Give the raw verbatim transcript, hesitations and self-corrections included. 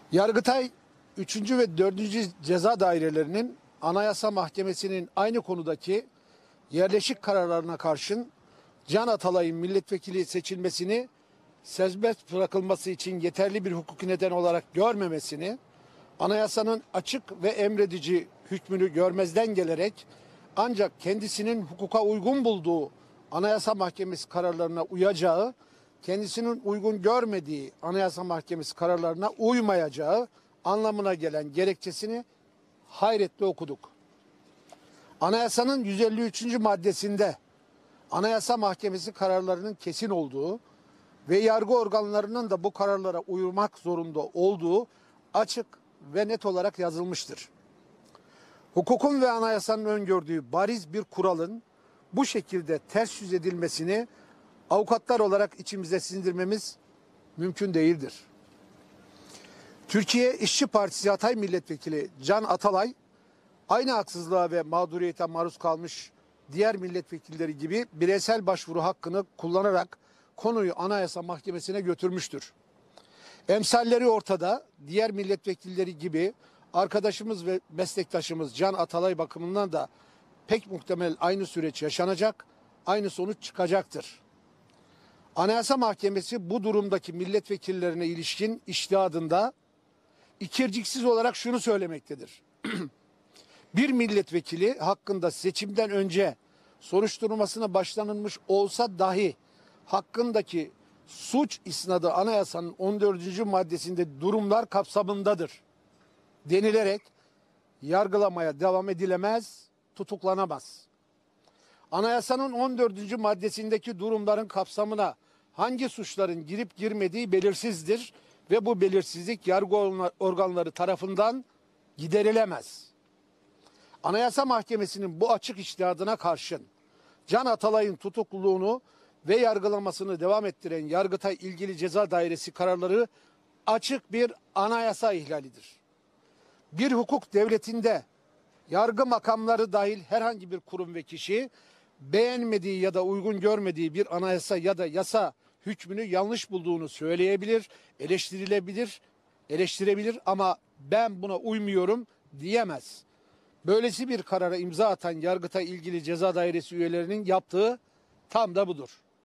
Yargıtay üçüncü ve dördüncü Ceza Dairelerinin Anayasa Mahkemesi'nin aynı konudaki yerleşik kararlarına karşın Can Atalay'ın milletvekili seçilmesini serbest bırakılması için yeterli bir hukuki neden olarak görmemesini, anayasanın açık ve emredici hükmünü görmezden gelerek ancak kendisinin hukuka uygun bulduğu Anayasa Mahkemesi kararlarına uyacağı, kendisinin uygun görmediği Anayasa Mahkemesi kararlarına uymayacağı anlamına gelen gerekçesini hayretle okuduk. Anayasanın yüz elli üçüncü maddesinde Anayasa Mahkemesi kararlarının kesin olduğu ve yargı organlarının da bu kararlara uymak zorunda olduğu açık ve net olarak yazılmıştır. Hukukun ve anayasanın öngördüğü bariz bir kuralın bu şekilde ters yüz edilmesini avukatlar olarak içimize sindirmemiz mümkün değildir. Türkiye İşçi Partisi Hatay Milletvekili Can Atalay, aynı haksızlığa ve mağduriyete maruz kalmış diğer milletvekilleri gibi bireysel başvuru hakkını kullanarak konuyu Anayasa Mahkemesi'ne götürmüştür. Emsalleri ortada, diğer milletvekilleri gibi arkadaşımız ve meslektaşımız Can Atalay bakımından da pek muhtemel aynı süreç yaşanacak, aynı sonuç çıkacaktır. Anayasa Mahkemesi bu durumdaki milletvekillerine ilişkin içtihadında ikirciksiz olarak şunu söylemektedir. Bir milletvekili hakkında seçimden önce soruşturmasına başlanılmış olsa dahi hakkındaki suç isnadı anayasanın on dördüncü maddesinde durumlar kapsamındadır denilerek yargılamaya devam edilemez, tutuklanamaz. Anayasanın on dördüncü maddesindeki durumların kapsamına hangi suçların girip girmediği belirsizdir ve bu belirsizlik yargı organları tarafından giderilemez. Anayasa Mahkemesi'nin bu açık içtihadına karşın Can Atalay'ın tutukluluğunu ve yargılamasını devam ettiren Yargıtay İlgili Ceza Dairesi kararları açık bir anayasa ihlalidir. Bir hukuk devletinde yargı makamları dahil herhangi bir kurum ve kişi beğenmediği ya da uygun görmediği bir anayasa ya da yasa hükmünü yanlış bulduğunu söyleyebilir, eleştirilebilir, eleştirebilir ama ben buna uymuyorum diyemez. Böylesi bir karara imza atan Yargıtay İlgili Ceza Dairesi üyelerinin yaptığı tam da budur.